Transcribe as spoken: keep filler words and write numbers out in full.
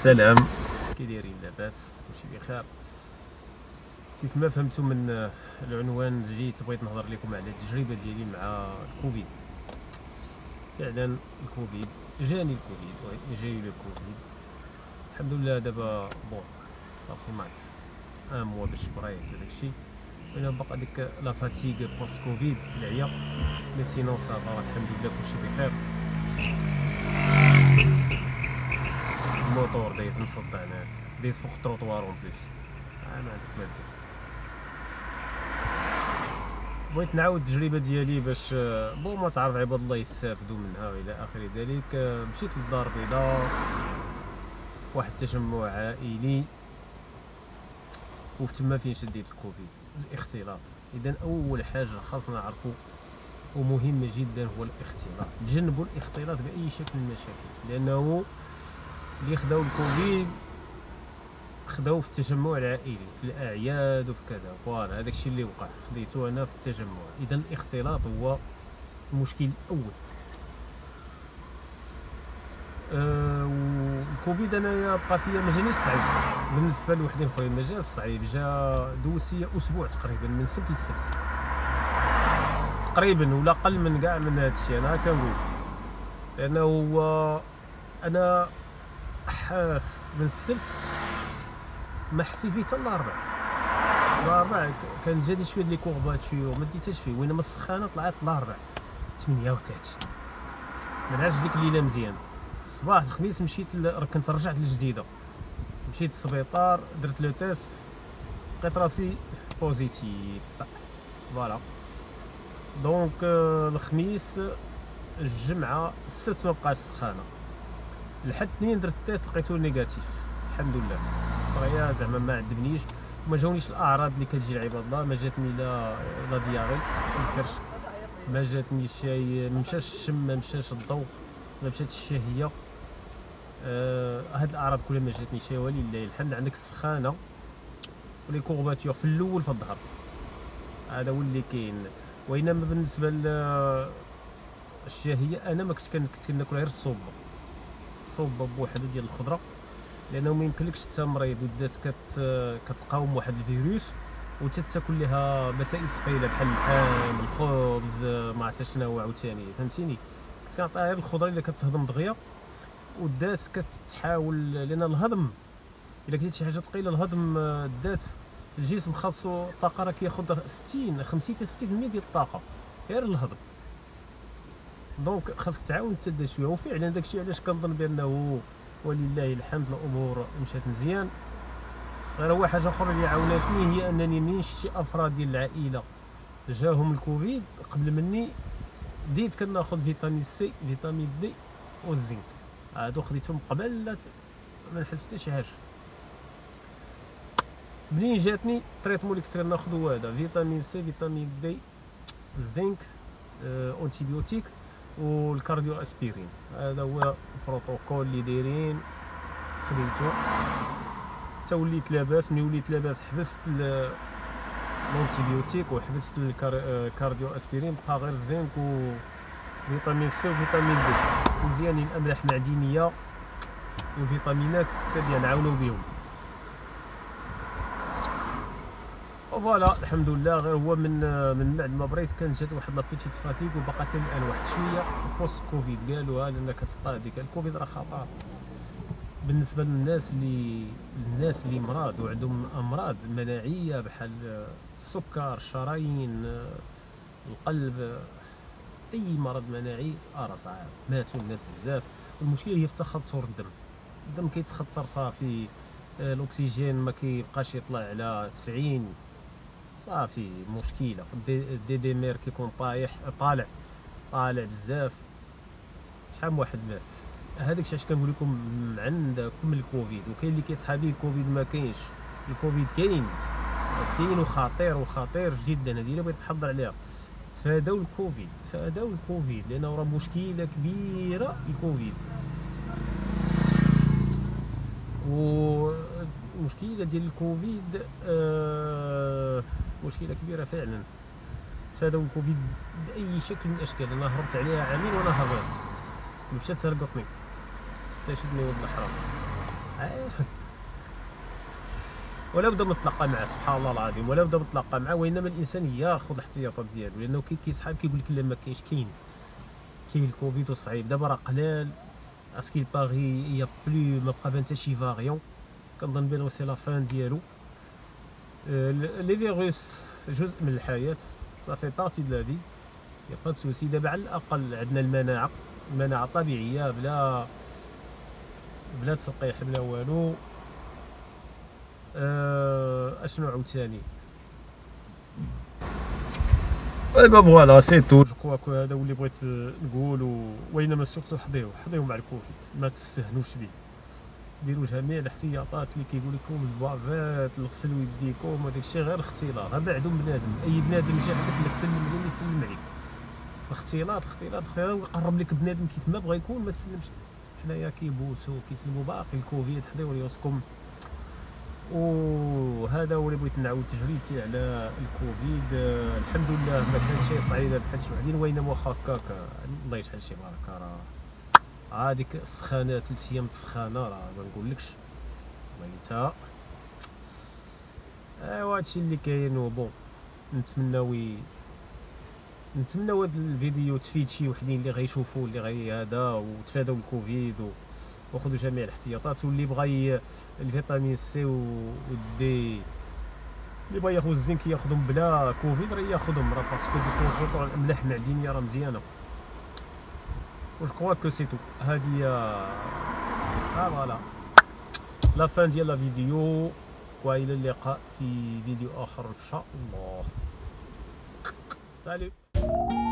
السلام. كي دايرين؟ لاباس؟ كلشي بخير؟ كيف ما فهمتوا من العنوان جيت بغيت نهضر لكم على التجربه ديالي مع الكوفيد. فعلا الكوفيد جاني، الكوفيد جاي لو كوفيد الحمد لله. دابا بون صافي مات ان موا باش بريت وداكشي، انا باقا ديك لا فاتيغ بوست كوفيد العيا، مي سينون صافا الحمد لله كلشي بخير. الموتور دايز مصدع ناس، دايز فوق التروطوار اون بليس، اه ما عندك ما دير. بغيت نعاود التجربه ديالي باش بون ما تعرف عباد الله يستافدوا منها والى اخر ذلك. مشيت للدار البيضاء، واحد التجمع عائلي، وفتما فين شديت الكوفيد، الاختلاط. اذا اول حاجه خاصنا نعرفوا ومهمه جدا هو الاختلاط. تجنبوا الاختلاط باي شكل من المشاكل، لانه اللي خداو الكوفيد خداو في التجمع العائلي، في الاعياد وفي كذا. فوالا هذاك الشيء اللي وقع خديتو انا في التجمع. اذا الاختلاط هو المشكل الاول. أه والكوفيد انايا بقى فيا ما جانيش صعيب بالنسبه لوحدين خويا، ما جا صعيب، جا دوسيه اسبوع تقريبا، من السبت للسبت تقريبا، ولا اقل من كاع من هذا الشيء. انا كنقول لانه هو انا من السبت ما حسيت به حتى الاربع. الاربع كان جاني شويه ديال لي كورباتور ما ديتهاش فيه، وين ما السخانه طلعت الاربع ثمانية وثلاثين. ما نعرفش ديك الليله مزيان. الصباح الخميس مشيت ل... كنت رجعت للجديده، مشيت للسبيطار درت لو تيست، لقيت راسي بوزيتيف. فوالا دونك الخميس الجمعه السبت ما بقاش سخانه، الحد اثنين درت التيست لقيتو نيجاتيف الحمد لله. خويا زعما ما عذبنيش وما جاونيش الاعراض اللي كتجي لعباد الله. ما جاتني لا لا دياغي الكرش، ما جاتني شي، ما مشاش الشم، ما مشاش الضوء، ما مشاتش الشهيه. آه هاد الاعراض كلها ما جاتني شي، ولله الحمد. عندك السخانه ولي كورباتور في الاول في الظهر، هذا هو اللي كاين. وانما بالنسبه للشهيه انا ما كنت كنت كناكل غير الصوبه، الصوبه بوحده ديال الخضره، لانه ما يمكنلكش انت مريض ودات كت كتقاوم واحد الفيروس وتتاكل لها مسائل ثقيله بحال اللحم، الخبز، ما عرفتش شنو عاوتاني، فهمتيني. كنت كنعطيها غير الخضره اللي كتهضم دغيا ودات كتحاول، لان الهضم الا كليت شي حاجه ثقيله الهضم دات الجسم خاصو الطاقه، راه كياخذ ستين خمسين حتى ستين بالمية ديال الطاقه غير الهضم. دونك خاصك تعاون تدا شويه. وفعلا داكشي علاش كنظن بانه ولله الحمد الامور مشات مزيان. غير هو حاجه اخرى اللي عاونتني هي انني من شتي افراد ديال العائله جاهم الكوفيد قبل مني، بديت كناخذ فيتامين سي، فيتامين دي والزنك. هادو خديتهم قبل لا ما نحس حتى شي حاجه. منين جاتني التريتمون اللي كنت كناخذو هذا فيتامين سي، فيتامين دي، الزنك، آه، اونتيبيوتيك والكارديو اسبيرين. هذا هو البروتوكول اللي دايرين، خديتو حتى وليت لاباس. ملي وليت لاباس حبست الانتيبيوتيك وحبست الكارديو اسبيرين، بقى غير الزنك وفيتامين سي وفيتامين دي مزيانين. الاملاح معدنيه والفيتامينات الساديه نعاونو بهم. وفوالا الحمد لله. غير هو من من بعد ما بريت كانت جات واحد لابيتيت فاتيك، وبقى حتى الان واحد شويه بوست كوفيد قالوها، لان كتبقى هذيك الكوفيد راه خطر بالنسبه للناس اللي الناس اللي مرض وعندهم امراض مناعيه بحال السكر، الشرايين، القلب، اي مرض مناعي راه صعاب. ماتوا الناس بزاف. والمشكله هي في تخثر الدم، الدم كيتخثر صافي، الاكسجين ما كيبقاش يطلع على تسعين، صافي مشكله. الدي دي مير كيكون طايح طالع طالع بزاف. شحال من واحد مات. هذاك الشيء اش كنقول لكم عندكم الكوفيد. وكاين اللي كيصحى به الكوفيد ما كاينش. الكوفيد كاين كاين وخطير وخطير جدا. هذه اللي بغيت نحضر عليها. تفاداو الكوفيد، تفاداو الكوفيد، لانه راه مشكله كبيره الكوفيد. والمشكله ديال الكوفيد آه مشكله كبيره فعلا. تفاداو الكوفيد باي شكل من الاشكال. انا هربت عليها عامين وانا هربان، مشات ترقطني تشدني ولد الحرام. آه. ولا بدا نتلاقى معاه سبحان الله العظيم، ولا بدا نتلاقى معاه، وانما الانسان ياخذ الاحتياطات ديالو، لانه كي كيصحاب كيقول لك لا ما كاينش، كاين كاين الكوفيد وصعيب دابا راه قلال اسكيل باغي يا بلو ما بقى بان حتى شي فاريون، كنظن بان سي لا فان ديالو. لي فيروس جزء من الحياه، صافي بارتي دو لا في، يا با دو سوسي. دابا على الاقل عندنا المناعه، المناعه طبيعيه بلا بلا تلقيح بلا والو. أه اشنو عاوتاني؟ ايبا فوالا سي تو، جو كوا كو هذا هو اللي بغيت نقول. وانما سورتو حضيو حضيو مع الكوفيد، ما تستهنوش به، ديروا جميع الاحتياطات اللي كيقول لكم، البافات، الغسل يديكم وداك الشيء، غير اختلاط بعدو بنادم، اي بنادم جا عندك ما تسلم عليه يسلم عليك. الاختلاط الاختلاط الاختلاط يقرب لك بنادم كيف ما بغا يكون، ما تسلمش. حنايا كيبوسوا كيسلموا باقي الكوفيد، حضيو ريوسكم. وهذا هو اللي بغيت نعاود تجربتي على الكوفيد. آه الحمد لله ما كان شي صعيبه بحال شي وحدين، وينما واخا هكاك الله يجعل شي بركه. راه هذيك السخانه ثلاث ايام السخانه راه ما نقولكش ميتها. ايوا هادشي اللي كاين. وبون نتمناو نتمناو هذا الفيديو تفيد شي وحدين اللي غيشوفوا، اللي غي هذا وتفاداو الكوفيد وخذوا جميع الاحتياطات. واللي بغى الفيتامين سي والدي، اللي بغى ياخذ الزنك ياخذهم بلا كوفيد راه ياخذهم، راه باسكو دي كونسوطور الاملاح المعدنيه راه مزيانه. و جو كوا كو سي تو. هادي ها فوالا لا فان ديال لا فيديو، والى اللقاء في فيديو اخر ان شاء الله. سالي.